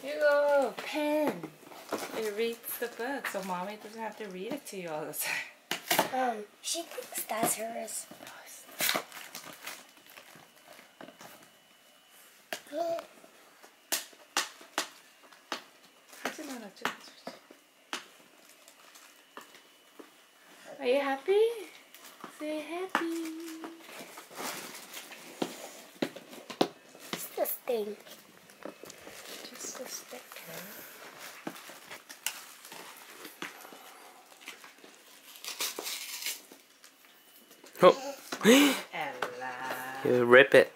Here you go, pen. It reads the book, so mommy doesn't have to read it to you all the time. She thinks that's hers. Are you happy? Say happy. Just a thing. Just a sticker. Oh. Ella. You rip it.